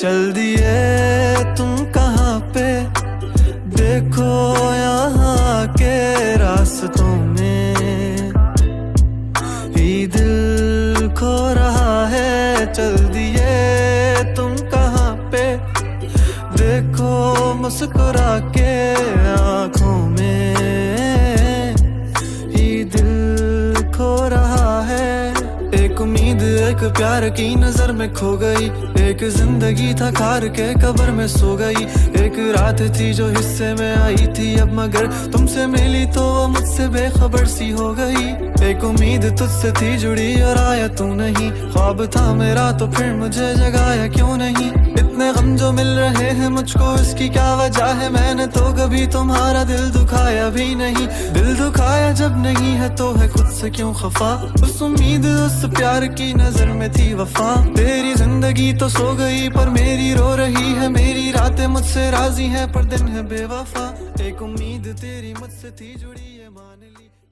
चल दिए तुम कहाँ पे, देखो यहाँ के रास्तों में ही दिल खो रहा है। चल दिए तुम कहाँ पे, देखो मुस्कुरा के आँखों में ही दिल खो रहा है। एक उम्मीद एक प्यार की नजर में खो गई, एक जिंदगी था खार के कब्र में सो गई। एक रात थी जो हिस्से में आई थी अब मगर तुमसे मिली तो वो मुझसे बेखबर सी हो गई। एक उम्मीद तुझसे थी जुड़ी और आया तू नहीं, ख्वाब था मेरा तो फिर मुझे जगाया क्यों नहीं। इतने गम जो मिल रहे हैं मुझको इसकी क्या वजह है, मैंने तो कभी तुम्हारा दिल दुखाया भी नहीं। दिल दुखाया जब नहीं है तो है खुद से क्यों खफा, उस उम्मीद उस प्यार की नजर में थी वफा। तेरी जिंदगी तो सो गई पर मेरी रो रही है, मेरी रातें मुझसे राजी हैं पर दिन है बेवफा। एक उम्मीद तेरी मुझसे थी जुड़ी ये मान ली।